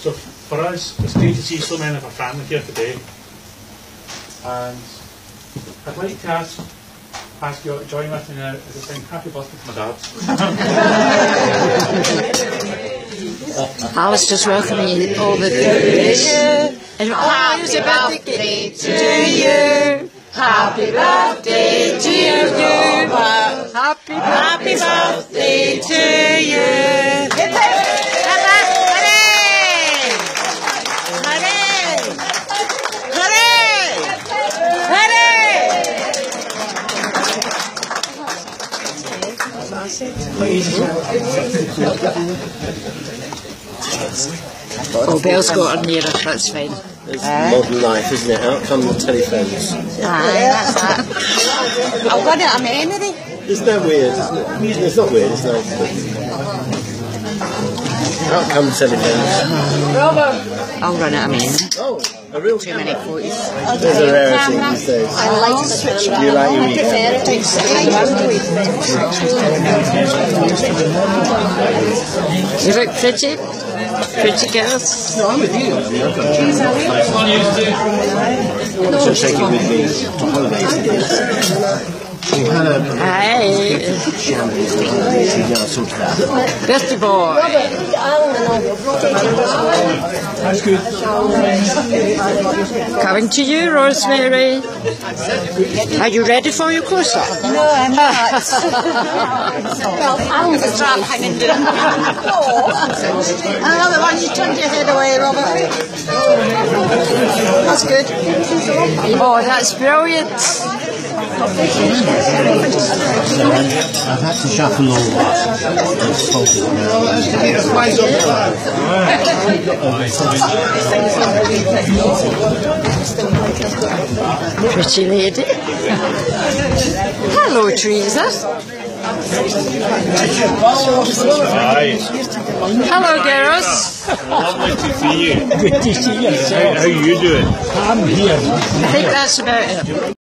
So for us, it's great to see so many of our family here today. And I'd like to ask you to join with me now as I sing Happy Birthday to my dad. I was just welcoming you all the fish. Happy birthday to you. Happy birthday to you. Happy birthday to you. Oh, Belle's got her near her, that's fine. It's modern life, isn't it? Out come the telephones. Aye, that's that. I've got it a memory. Isn't that weird, isn't it? It's not weird, it's nice. Out come the telephones. I'll run out of memory. Oh, a real Too many photos. There's a rarity these days. I like to switch Do you like your weekend? You look pretty. Pretty girls. No, I'm with you. I mean, I've got a so take it with me to holidays. We had a Birthday boy. That's good. Coming to you, Rosemary. Are you ready for your close-up? No, I'm not. Well, I'm the strap hanging down. Another one, you turned your head away, Robert. That's good. Oh, that's brilliant. I've had to shuffle all Pretty lady. Hello, Teresa. Hi. Hello, girls. Lovely to see you. Good to see you. How are you doing? I think that's about it.